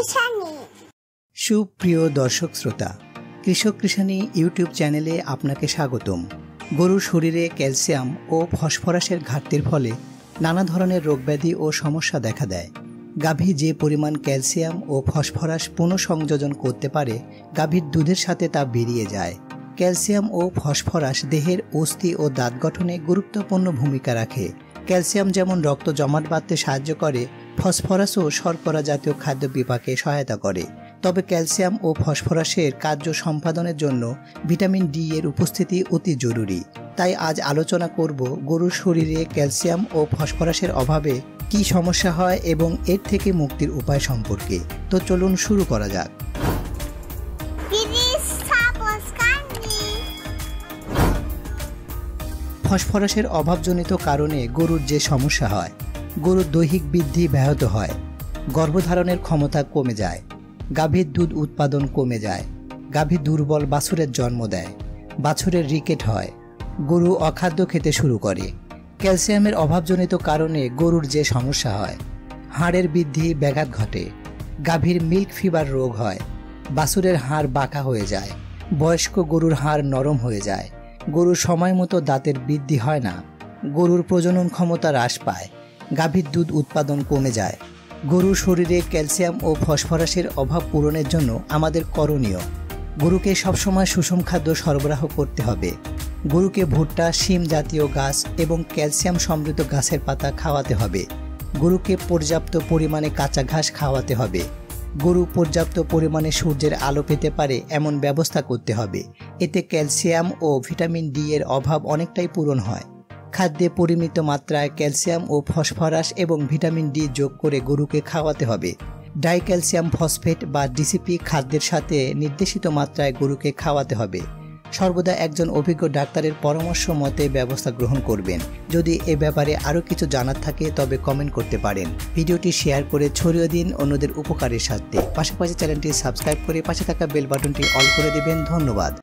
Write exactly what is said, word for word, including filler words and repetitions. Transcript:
কৃষানি। সুপ্রিয় দর্শক শ্রোতা, কৃষক কৃষানি ইউটিউব চ্যানেলে আপনাকে স্বাগতম। গরুর শরীরে ক্যালসিয়াম ও ফসফরাসের ঘাটতির ফলে নানা ধরনের রোগব্যাধি ও সমস্যা দেখা দেয়। গাভী যে পরিমাণ ক্যালসিয়াম ও ফসফরাস পুনঃসংযোজন করতে পারে, গাভীর দুধের সাথে তা বেরিয়ে যায়। ক্যালসিয়াম ও ফসফরাস দেহের অস্থি ও দাঁত গঠনে গুরুত্বপূর্ণ ভূমিকা রাখে। ক্যালসিয়াম যেমন রক্ত জমাট বাঁধতে সাহায্য করে, ফসফরাসও শর্করা জাতীয় খাদ্য বিপাকে সহায়তা করে। তবে ক্যালসিয়াম ও ফসফরাসের কার্য সম্পাদনের জন্য ভিটামিন ডি এর উপস্থিতি অতি জরুরি। তাই আজ আলোচনা করব গরুর শরীরে ক্যালসিয়াম ও ফসফরাসের অভাবে কী সমস্যা হয় এবং এর থেকে মুক্তির উপায় সম্পর্কে। তো চলুন শুরু করা যাক। ফসফরাসের অভাবজনিত কারণে গরুর যে সমস্যা হয়, গরুর দৈহিক বৃদ্ধি ব্যাহত হয়, গর্ভধারণের ক্ষমতা কমে যায়, গাভীর দুধ উৎপাদন কমে যায়, গাভী দুর্বল বাছুরের জন্ম দেয়, বাছুরের রিকেট হয়, গরু অখাদ্য খেতে শুরু করে। ক্যালসিয়ামের অভাবজনিত কারণে গরুর যে সমস্যা হয়, হাড়ের বৃদ্ধি ব্যাঘাত ঘটে, গাভীর মিল্ক ফিভার রোগ হয়, বাছুরের হাড় বাঁকা হয়ে যায়, বয়স্ক গরুর হাড় নরম হয়ে যায়, গরুর সময় মতো দাঁতের বৃদ্ধি হয় না, গরুর প্রজনন ক্ষমতা হ্রাস পায়, গাভীর দুধ উৎপাদন কমে যায়। গরুর শরীরে ক্যালসিয়াম ও ফসফরাসের অভাব পূরণের জন্য আমাদের করণীয়, গরুকে সবসময় সুষম খাদ্য সরবরাহ করতে হবে। গরুকে ভুট্টা, শিম জাতীয় গাছ এবং ক্যালসিয়াম সমৃদ্ধ গাছের পাতা খাওয়াতে হবে। গরুকে পর্যাপ্ত পরিমাণে কাঁচা ঘাস খাওয়াতে হবে। গরু পর্যাপ্ত পরিমাণে সূর্যের আলো পেতে পারে এমন ব্যবস্থা করতে হবে। এতে ক্যালসিয়াম ও ভিটামিন ডি এর অভাব অনেকটাই পূরণ হয়। খাদ্যে পরিমিত মাত্রায় ক্যালসিয়াম ও ফসফরাস এবং ভিটামিন ডি যোগ করে গরুকে খাওয়াতে হবে। ডাইক্যালসিয়াম ফসফেট বা ডিসিপি খাদ্যের সাথে নির্দেশিত মাত্রায় গরুকে খাওয়াতে হবে। সর্বদা একজন অভিজ্ঞ ডাক্তারের পরামর্শ মতে ব্যবস্থা গ্রহণ করবেন। যদি এ ব্যাপারে আরও কিছু জানার থাকে তবে কমেন্ট করতে পারেন। ভিডিওটি শেয়ার করে ছড়িয়ে দিন অন্যদের উপকারের সাথে। পাশাপাশি চ্যানেলটি সাবস্ক্রাইব করে পাশে থাকা বেল বাটনটি অল করে দেবেন। ধন্যবাদ।